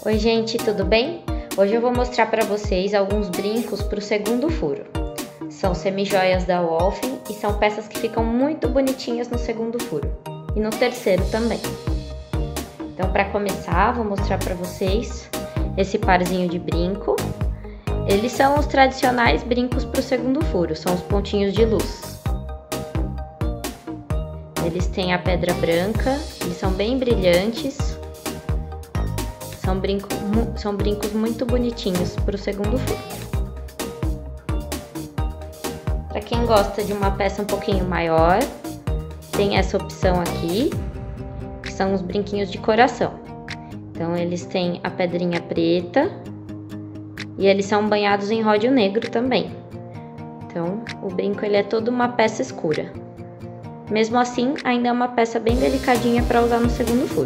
Oi gente, tudo bem? Hoje eu vou mostrar para vocês alguns brincos para o segundo furo. São semijoias da Wolfen e são peças que ficam muito bonitinhas no segundo furo e no terceiro também. Então, para começar, vou mostrar para vocês esse parzinho de brinco. Eles são os tradicionais brincos para o segundo furo, são os pontinhos de luz. Eles têm a pedra branca, eles são bem brilhantes. São brincos muito bonitinhos para o segundo furo. Para quem gosta de uma peça um pouquinho maior, tem essa opção aqui, que são os brinquinhos de coração. Então, eles têm a pedrinha preta e eles são banhados em ródio negro também. Então, o brinco ele é toda uma peça escura. Mesmo assim, ainda é uma peça bem delicadinha para usar no segundo furo.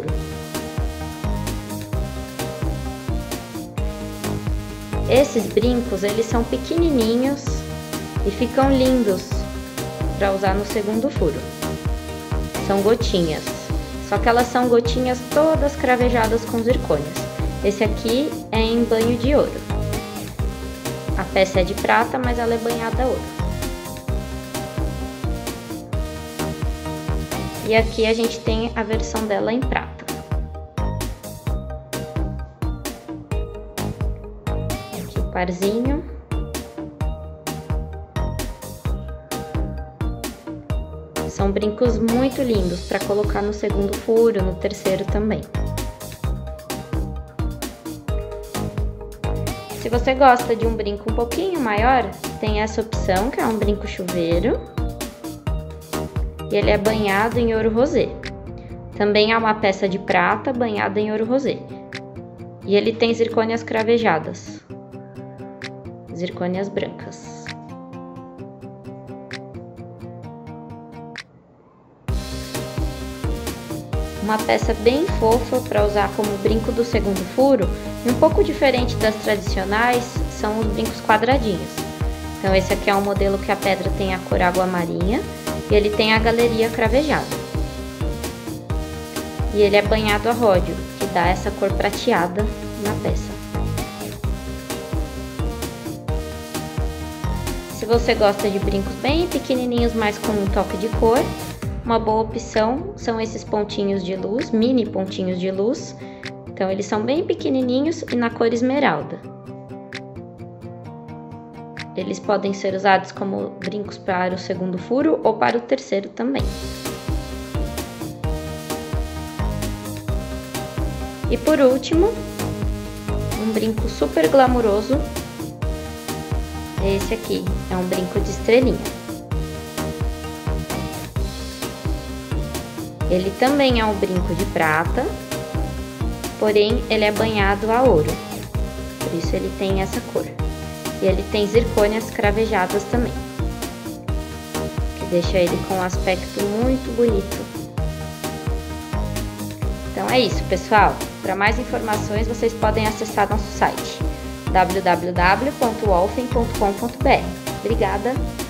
Esses brincos, eles são pequenininhos e ficam lindos para usar no segundo furo. São gotinhas, só que elas são gotinhas todas cravejadas com zircônias. Esse aqui é em banho de ouro. A peça é de prata, mas ela é banhada a ouro. E aqui a gente tem a versão dela em prata. Parzinho. São brincos muito lindos para colocar no segundo furo, no terceiro também. Se você gosta de um brinco um pouquinho maior, tem essa opção, que é um brinco chuveiro. E ele é banhado em ouro rosé. Também é uma peça de prata banhada em ouro rosé. E ele tem zircônias cravejadas. Zircônias brancas. Uma peça bem fofa para usar como brinco do segundo furo, e um pouco diferente das tradicionais, são os brincos quadradinhos. Então esse aqui é um modelo que a pedra tem a cor água marinha e ele tem a galeria cravejada. E ele é banhado a ródio, que dá essa cor prateada na peça. Se você gosta de brincos bem pequenininhos, mas com um toque de cor, uma boa opção são esses pontinhos de luz, mini pontinhos de luz. Então, eles são bem pequenininhos e na cor esmeralda. Eles podem ser usados como brincos para o segundo furo ou para o terceiro também. E por último, um brinco super glamuroso. Esse aqui é um brinco de estrelinha. Ele também é um brinco de prata, porém ele é banhado a ouro, por isso ele tem essa cor. E ele tem zircônias cravejadas também, que deixa ele com um aspecto muito bonito. Então é isso, pessoal. Para mais informações, vocês podem acessar nosso site www.wolfen.com.br. Obrigada!